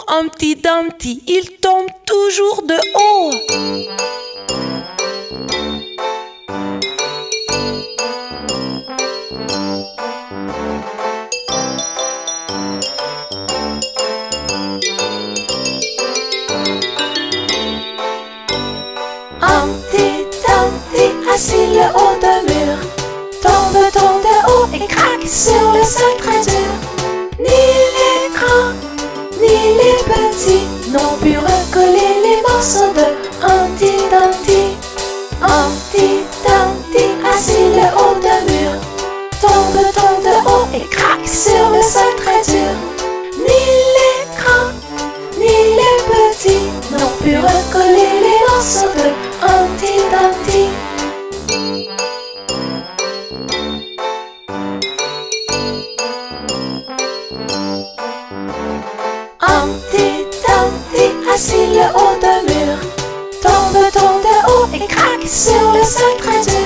Humpty Dumpty, il tombe toujours de haut. Humpty Dumpty, assis le haut d'un mur, tombe de haut et craque sur le sol très dur. Ni les grands, ni les petits n'ont pu recoller les morceaux de Humpty Dumpty. Humpty Dumpty, assis le haut d'un mur, tombe de haut et craque sur le sol très dur. Ni les grands, ni les petits n'ont pu recoller les morceaux de Humpty Dumpty. Humpty Dumpty, assis le haut d'un mur, tombe de haut et craque sur le sol très dur.